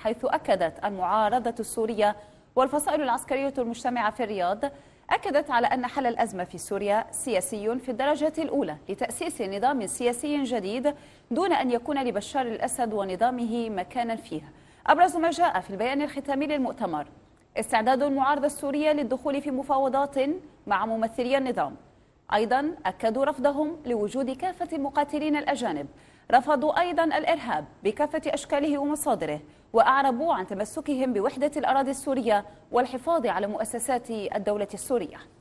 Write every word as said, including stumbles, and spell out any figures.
حيث أكدت المعارضة السورية والفصائل العسكرية المجتمعة في الرياض أكدت على أن حل الأزمة في سوريا سياسي في الدرجة الأولى لتأسيس نظام سياسي جديد دون أن يكون لبشار الأسد ونظامه مكانا فيه. أبرز ما جاء في البيان الختامي للمؤتمر استعداد المعارضة السورية للدخول في مفاوضات مع ممثلي النظام. أيضا أكدوا رفضهم لوجود كافة المقاتلين الأجانب، رفضوا أيضا الإرهاب بكافة أشكاله ومصادره، وأعربوا عن تمسكهم بوحدة الأراضي السورية والحفاظ على مؤسسات الدولة السورية.